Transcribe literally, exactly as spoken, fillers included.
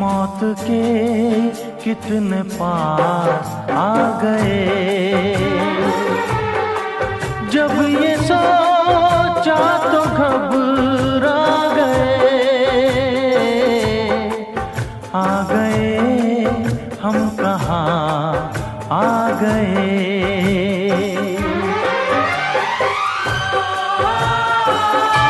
मौत के कितने पास आ गए। जब ये सोचा तो घबरा गए। आ गए हम कहाँ आ गए।